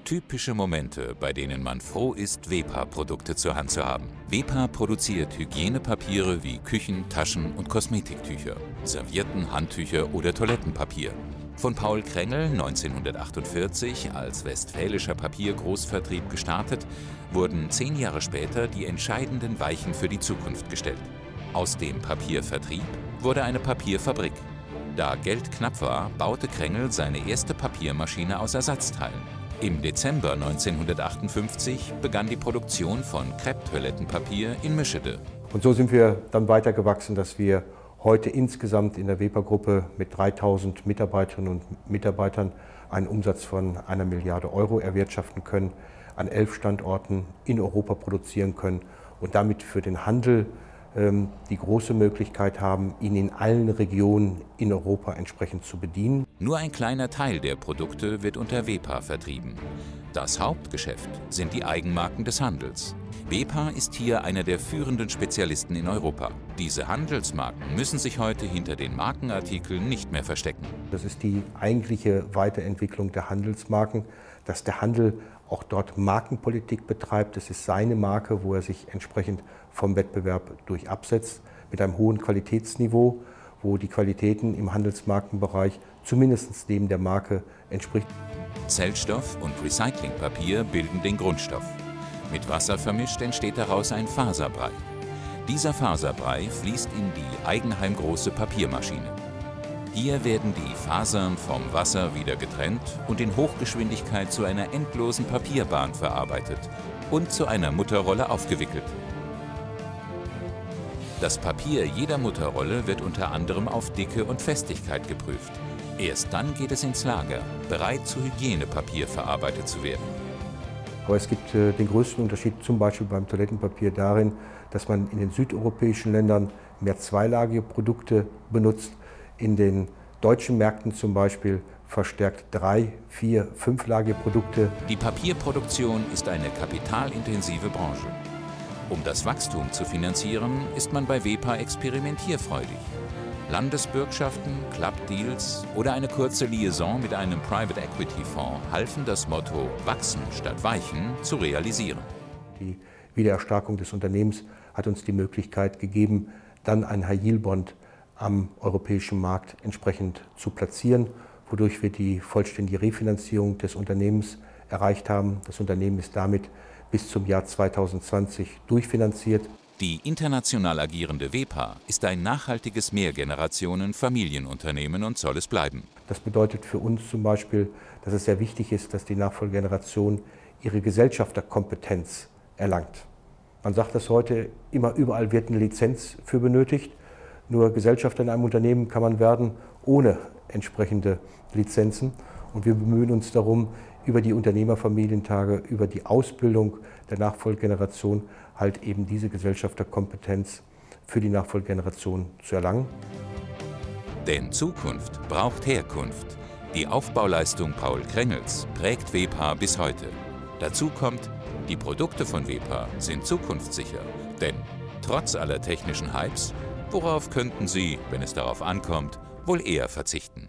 Typische Momente, bei denen man froh ist, Wepa-Produkte zur Hand zu haben. Wepa produziert Hygienepapiere wie Küchen-, Taschen- und Kosmetiktücher, Servietten, Handtücher oder Toilettenpapier. Von Paul Krengel 1948 als westfälischer Papiergroßvertrieb gestartet, wurden 10 Jahre später die entscheidenden Weichen für die Zukunft gestellt. Aus dem Papiervertrieb wurde eine Papierfabrik. Da Geld knapp war, baute Krengel seine erste Papiermaschine aus Ersatzteilen. Im Dezember 1958 begann die Produktion von Krepp-Toilettenpapier in Meschede. Und so sind wir dann weiter gewachsen, dass wir heute insgesamt in der Wepa-Gruppe mit 3000 Mitarbeiterinnen und Mitarbeitern einen Umsatz von 1 Milliarde Euro erwirtschaften können, an 11 Standorten in Europa produzieren können und damit für den Handel die große Möglichkeit haben, ihn in allen Regionen in Europa entsprechend zu bedienen. Nur ein kleiner Teil der Produkte wird unter Wepa vertrieben. Das Hauptgeschäft sind die Eigenmarken des Handels. Wepa ist hier einer der führenden Spezialisten in Europa. Diese Handelsmarken müssen sich heute hinter den Markenartikeln nicht mehr verstecken. Das ist die eigentliche Weiterentwicklung der Handelsmarken, dass der Handel auch dort Markenpolitik betreibt. Es ist seine Marke, wo er sich entsprechend vom Wettbewerb durch absetzt, mit einem hohen Qualitätsniveau, wo die Qualitäten im Handelsmarkenbereich zumindest dem der Marke entspricht. Zellstoff und Recyclingpapier bilden den Grundstoff. Mit Wasser vermischt entsteht daraus ein Faserbrei. Dieser Faserbrei fließt in die eigenheimgroße Papiermaschine. Hier werden die Fasern vom Wasser wieder getrennt und in Hochgeschwindigkeit zu einer endlosen Papierbahn verarbeitet und zu einer Mutterrolle aufgewickelt. Das Papier jeder Mutterrolle wird unter anderem auf Dicke und Festigkeit geprüft. Erst dann geht es ins Lager, bereit zu Hygienepapier verarbeitet zu werden. Aber es gibt den größten Unterschied zum Beispiel beim Toilettenpapier darin, dass man in den südeuropäischen Ländern mehr zweilagige Produkte benutzt, in den deutschen Märkten zum Beispiel verstärkt 3-, 4-, 5-lagige Produkte. Die Papierproduktion ist eine kapitalintensive Branche. Um das Wachstum zu finanzieren, ist man bei Wepa experimentierfreudig. Landesbürgschaften, Clubdeals oder eine kurze Liaison mit einem Private Equity Fonds halfen das Motto „Wachsen statt Weichen“ zu realisieren. Die Wiedererstarkung des Unternehmens hat uns die Möglichkeit gegeben, dann einen High-Yield-Bond am europäischen Markt entsprechend zu platzieren, wodurch wir die vollständige Refinanzierung des Unternehmens erreicht haben. Das Unternehmen ist damit bis zum Jahr 2020 durchfinanziert. Die international agierende Wepa ist ein nachhaltiges Mehrgenerationen-Familienunternehmen und soll es bleiben. Das bedeutet für uns zum Beispiel, dass es sehr wichtig ist, dass die Nachfolgegeneration ihre Gesellschafterkompetenz erlangt. Man sagt das heute immer, überall wird eine Lizenz für benötigt. Nur Gesellschafter in einem Unternehmen kann man werden ohne entsprechende Lizenzen. Und wir bemühen uns darum, über die Unternehmerfamilientage, über die Ausbildung der Nachfolgegeneration halt eben diese Gesellschafterkompetenz für die Nachfolgegeneration zu erlangen. Denn Zukunft braucht Herkunft. Die Aufbauleistung Paul Krengels prägt Wepa bis heute. Dazu kommt, die Produkte von Wepa sind zukunftssicher. Denn trotz aller technischen Hypes, worauf könnten Sie, wenn es darauf ankommt, wohl eher verzichten?